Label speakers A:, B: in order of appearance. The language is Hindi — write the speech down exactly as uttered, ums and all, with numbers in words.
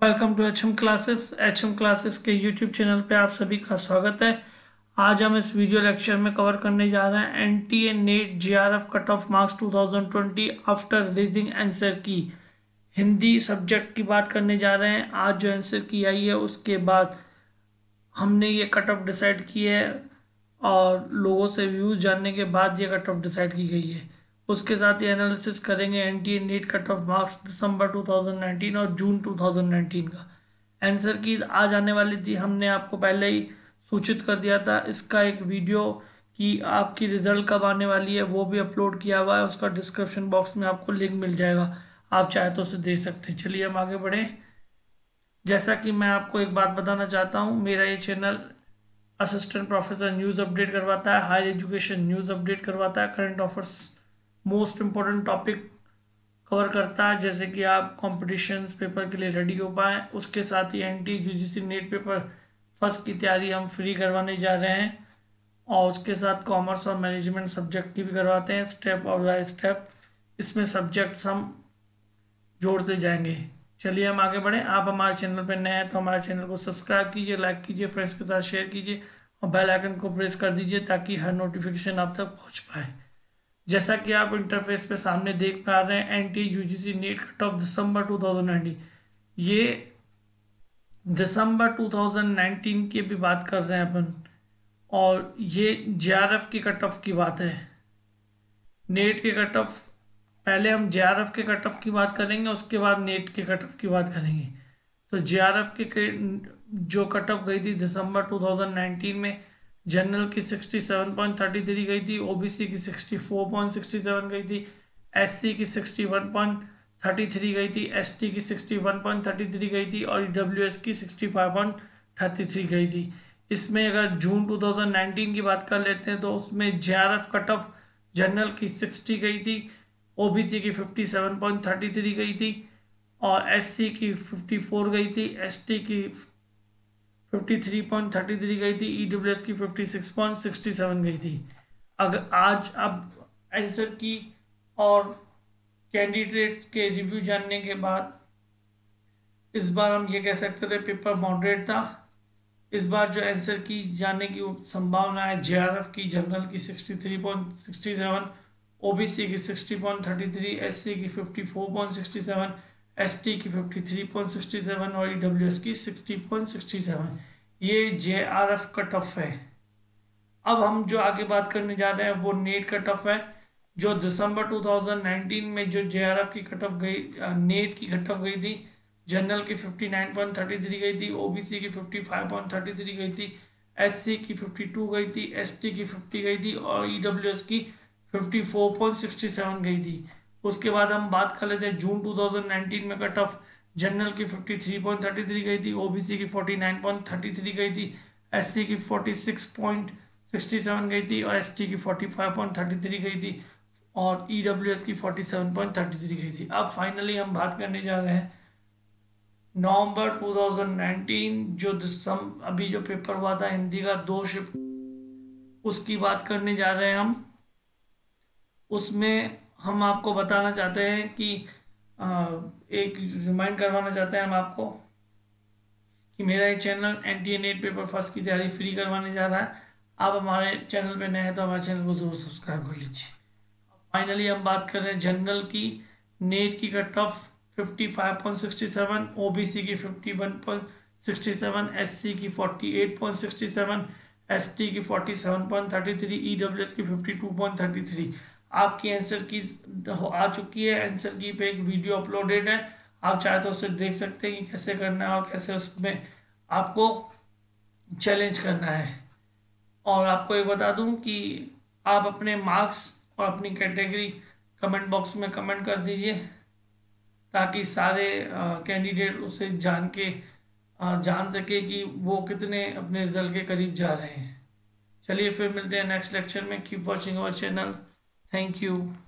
A: Welcome to H M classes. H M classes के यूट्यूब चैनल पे आप सभी का स्वागत है। आज हम इस वीडियो लेक्चर में कवर करने जा रहे हैं N T A NET J R F cut off marks two thousand twenty after releasing answer key. Hindi subject की बात करने जा रहे हैं। आज जो आंसर की आई है उसके बाद हमने ये कट ऑफ डिसाइड की है और लोगों से व्यूज़ जानने के बाद ये कट ऑफ डिसाइड की गई है। उसके साथ ही एनालिसिस करेंगे N T A NET cut off marks December two thousand nineteen और जून टू थाउजेंड नाइनटीन का। आंसर की आज आने वाली थी, हमने आपको पहले ही सूचित कर दिया था। इसका एक वीडियो कि आपकी रिजल्ट कब आने वाली है वो भी अपलोड किया हुआ है, उसका डिस्क्रिप्शन बॉक्स में आपको लिंक मिल जाएगा, आप चाहे तो उसे देख सकते हैं। चलिए हम आगे बढ़ें। जैसा कि मैं आपको एक बात बताना चाहता हूँ, मेरा ये channel assistant professor news update करवाता है, हायर एजुकेशन न्यूज़ अपडेट करवाता है, current affairs most important topic cover करता है, जैसे कि आप कॉम्पिटिशन्स पेपर के लिए रेडी हो पाएँ। उसके साथ ही N T U G C NET paper first की तैयारी हम फ्री करवाने जा रहे हैं और उसके साथ कॉमर्स और मैनेजमेंट सब्जेक्ट की भी करवाते हैं, स्टेप और बाय स्टेप। इसमें सब्जेक्ट्स हम जोड़ते जाएंगे। चलिए हम आगे बढ़ें। आप हमारे चैनल पर नए हैं तो हमारे चैनल को सब्सक्राइब कीजिए, लाइक कीजिए, फ्रेंड्स के साथ शेयर कीजिए और बेल आइकन को प्रेस कर दीजिए ताकि हर नोटिफिकेशन आप तक पहुंच पाए। जैसा कि आप इंटरफेस पे सामने देख पा रहे हैं, N T U G C NET cut off December two thousand nineteen, ये दिसंबर टू थाउजेंड नाइनटीन की भी बात कर रहे हैं अपन, और ये जे आर एफ की कट ऑफ की बात है। नेट के कट ऑफ, पहले हम जे आर एफ के कट ऑफ की बात करेंगे, उसके बाद नेट के कट ऑफ की बात करेंगे। तो जे आर एफ के जो कट ऑफ गई थी दिसंबर टू थाउजेंड नाइनटीन में, जनरल की sixty seven point thirty three गई थी, ओ बी सी की sixty four point sixty seven गई थी, एस सी की sixty one point thirty three गई थी, एस टी की sixty one point thirty three गई थी और ई डब्ल्यू एस की sixty five point thirty three गई थी। इसमें अगर जून टू थाउजेंड नाइनटीन की बात कर लेते हैं तो उसमें J R F cut off general की सिक्सटी गई थी, ओ बी सी की fifty seven point thirty three गई थी और एस सी की फिफ्टी फोर गई थी, एस टी की fifty three point thirty three गई थी, ई डब्ल्यू एस की fifty six point sixty seven गई थी। अगर आज अब आंसर की और कैंडिडेट के रिव्यू जानने के बाद इस बार हम ये कह सकते थे पेपर मॉडरेट था। इस बार जो आंसर की जानने की संभावना है, जे आर एफ की जनरल की sixty three point sixty seven, O B C की sixty point thirty three, S C की fifty four point sixty seven, S T की fifty three point sixty seven और ई डब्ल्यू एस की सिक्सटी पॉइंट सिक्सटी सेवन, ये J R F cut off है। अब हम जो आगे बात करने जा रहे हैं वो नेट कट ऑफ है, जो दिसंबर टू थाउजेंड नाइनटीन में जो जे आर एफ की कट ऑफ गई, नेट की कट ऑफ गई थी, जनरल की fifty nine point thirty three गई थी, ओ बी सी की fifty five point thirty three गई थी, एस सी की फिफ्टी टू गई थी, एस टी की फिफ्टी गई थी और ई डब्ल्यू एस की fifty four point sixty seven गई थी। उसके बाद हम बात कर लेते हैं जून टू थाउजेंड नाइनटीन में कट ऑफ जनरल की fifty three point thirty three गई थी, ओ बी सी की forty nine point thirty three गई थी, एस सी की forty six point sixty seven गई थी और एस टी की forty five point thirty three गई थी और ई डब्ल्यू एस की forty seven point thirty three गई थी। अब फाइनली हम बात करने जा रहे हैं नवंबर टू थाउजेंड नाइनटीन, जो दिसंबर अभी जो पेपर हुआ था हिंदी का दो शिफ्ट, उसकी बात करने जा रहे हैं हम। उसमें हम आपको बताना चाहते हैं कि आ, एक रिमाइंड करवाना चाहते हैं हम आपको कि मेरा ये channel N T A NET paper first की तैयारी फ्री करवाने जा रहा है। आप हमारे चैनल पे नए हैं तो हमारे चैनल को जरूर सब्सक्राइब कर लीजिए। फाइनली हम बात कर रहे हैं जनरल की नेट की cut off fifty five point sixty seven, O B C की fifty one point sixty seven, S C की forty eight point sixty seven, S T की forty seven point thirty three, E W S की fifty two point thirty three. आपकी आंसर की आ चुकी है, आंसर की पे एक वीडियो अपलोडेड है, आप चाहे तो उससे देख सकते हैं कि कैसे करना है और कैसे उसमें आपको चैलेंज करना है। और आपको ये बता दूं कि आप अपने मार्क्स और अपनी कैटेगरी कमेंट बॉक्स में कमेंट कर दीजिए ताकि सारे कैंडिडेट उसे जान के आ, जान सके कि वो कितने अपने रिजल्ट के करीब जा रहे हैं। चलिए फिर मिलते हैं नेक्स्ट लेक्चर में। Keep watching our channel. Thank you.